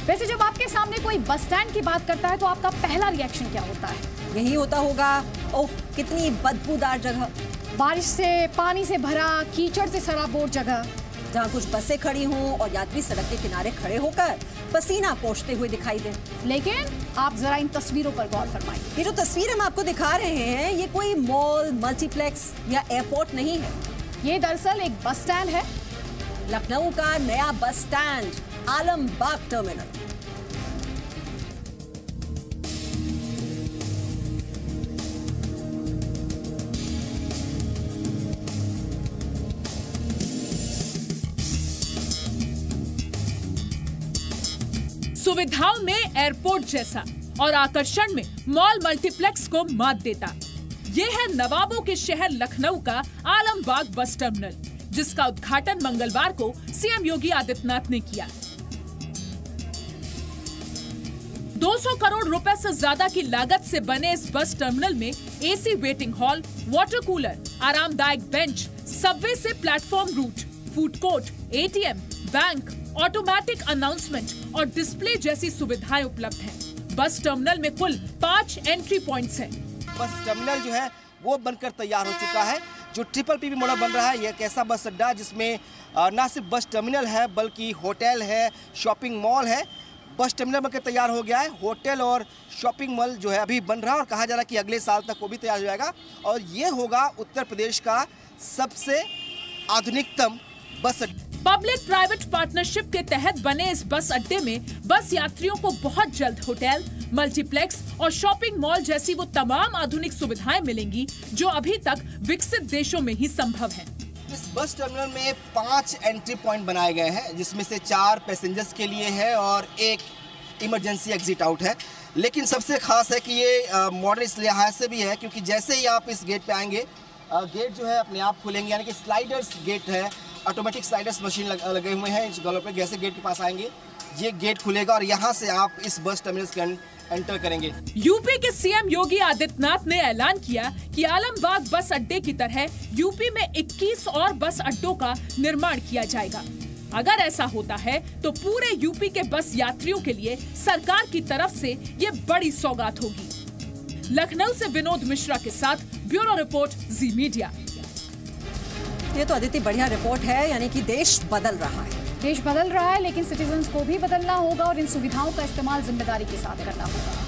वैसे जब आपके सामने कोई बस स्टैंड की बात करता है तो आपका पहला रिएक्शन क्या होता है? यही होता होगा, ओह कितनी बदबूदार जगह, बारिश से पानी से भरा, कीचड़ से सराबोर जगह, जहाँ कुछ बसें खड़ी हों और यात्री सड़क के किनारे खड़े होकर पसीना पोंछते हुए दिखाई दें। लेकिन आप जरा इन तस्वीरों पर गौर फरमाइए। ये जो तस्वीर हम आपको दिखा रहे हैं, ये कोई मॉल, मल्टीप्लेक्स या एयरपोर्ट नहीं है। ये दरअसल एक बस स्टैंड है। लखनऊ का नया बस स्टैंड, आलमबाग टर्मिनल। सुविधाओं में एयरपोर्ट जैसा और आकर्षण में मॉल मल्टीप्लेक्स को मात देता ये है नवाबों के शहर लखनऊ का आलमबाग बस टर्मिनल, जिसका उद्घाटन मंगलवार को सीएम योगी आदित्यनाथ ने किया। 200 करोड़ रुपए से ज्यादा की लागत से बने इस बस टर्मिनल में AC waiting hall, water cooler, आरामदायक बेंच, सबवे से platform route, food court, ATM, bank, automatic announcement और डिस्प्ले जैसी सुविधाएं उपलब्ध हैं। बस टर्मिनल में कुल 5 एंट्री पॉइंट्स हैं। बस टर्मिनल जो है वो बनकर तैयार हो चुका है। जो ट्रिपल पीवी मॉडल बन रहा है, ये एक ऐसा बस अड्डा जिसमें न सिर्फ बस टर्मिनल है बल्कि होटल है, शॉपिंग मॉल है। बस टर्मिनल बनकर तैयार हो गया है। होटल और शॉपिंग मॉल जो है अभी बन रहा है और कहा जा रहा है कि अगले साल तक वो भी तैयार हो जाएगा और ये होगा उत्तर प्रदेश का सबसे आधुनिकतम बस अड्डा। पब्लिक प्राइवेट पार्टनरशिप के तहत बने इस बस अड्डे में बस यात्रियों को बहुत जल्द होटल, मल्टीप्लेक्स और शॉपिंग मॉल जैसी वो तमाम आधुनिक सुविधाएं मिलेंगी जो अभी तक विकसित देशों में ही संभव है। इस बस टर्मिनल में 5 एंट्री पॉइंट बनाए गए हैं, जिसमें से 4 पैसेंजर्स के लिए है और 1 इमरजेंसी एग्जिट आउट है। लेकिन सबसे खास है कि ये मॉडर्न इस लिहाज से भी है क्योंकि जैसे ही आप इस गेट पे आएंगे, गेट जो है अपने आप खुलेंगे, यानी कि स्लाइडर्स गेट है, ऑटोमेटिक स्लाइडर्स मशीन लगे हुए हैं इस गलों पे। जैसे गेट के पास आएंगे ये गेट खुलेगा और यहाँ से आप इस बस टर्मिनल के एंटर करेंगे। यूपी के सीएम योगी आदित्यनाथ ने ऐलान किया कि आलमबाग बस अड्डे की तरह यूपी में 21 और बस अड्डों का निर्माण किया जाएगा। अगर ऐसा होता है तो पूरे यूपी के बस यात्रियों के लिए सरकार की तरफ से ये बड़ी सौगात होगी। लखनऊ से विनोद मिश्रा के साथ ब्यूरो रिपोर्ट, जी मीडिया। ये तो अदिति बढ़िया रिपोर्ट है, यानी कि देश बदल रहा है। देश बदल रहा है, लेकिन सिटीजन्स को भी बदलना होगा और इन सुविधाओं का इस्तेमाल जिम्मेदारी के साथ करना होगा।